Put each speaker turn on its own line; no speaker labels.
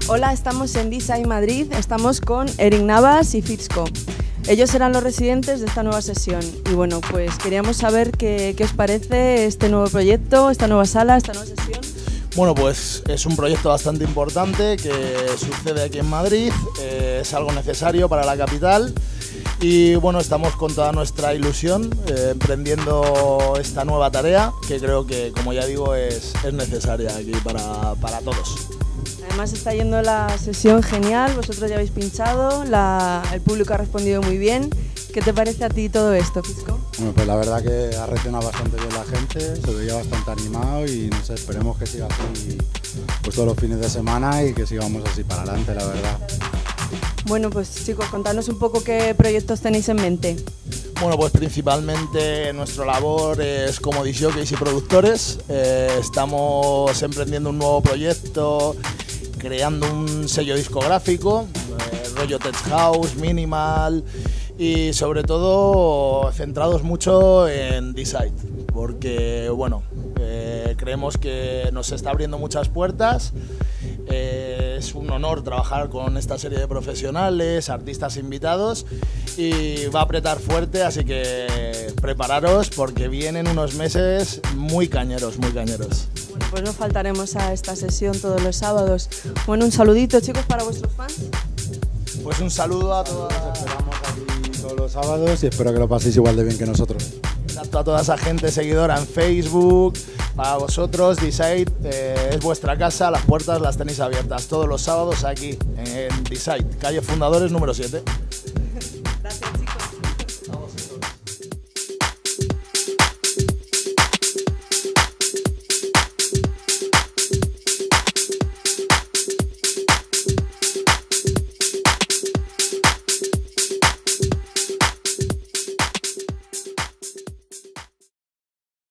Hola, estamos en Design Madrid, estamos con Eric Navas y Fitzco. Ellos serán los residentes de esta nueva sesión y bueno, pues queríamos saber qué os parece este nuevo proyecto, esta nueva sala, esta nueva sesión.
Bueno, pues es un proyecto bastante importante que sucede aquí en Madrid, es algo necesario para la capital y bueno, estamos con toda nuestra ilusión emprendiendo esta nueva tarea que creo que, como ya digo, es necesaria aquí para todos.
Además está yendo la sesión genial, vosotros ya habéis pinchado, el público ha respondido muy bien. ¿Qué te parece a ti todo esto, Fitzco?
Bueno, pues la verdad que ha reaccionado bastante bien la gente, se veía bastante animado y no sé, esperemos que siga así pues todos los fines de semana y que sigamos así para adelante, la verdad.
Bueno, pues chicos, contadnos un poco qué proyectos tenéis en mente.
Bueno, pues principalmente nuestra labor es como disc jockeys y productores. Estamos emprendiendo un nuevo proyecto, creando un sello discográfico, rollo tech house, minimal y sobre todo centrados mucho en Decide, porque bueno, creemos que nos está abriendo muchas puertas. Es un honor trabajar con esta serie de profesionales, artistas invitados y va a apretar fuerte, así que prepararos porque vienen unos meses muy cañeros, muy cañeros.
Bueno, pues no faltaremos a esta sesión todos los sábados. Bueno, un saludito, chicos, para vuestros fans.
Pues un saludo a todos.
Nos esperamos aquí todos los sábados y espero que lo paséis igual de bien que nosotros.
Exacto, a toda esa gente seguidora en Facebook, para vosotros, Decide es vuestra casa, las puertas las tenéis abiertas todos los sábados aquí en Decide, calle Fundadores número 7.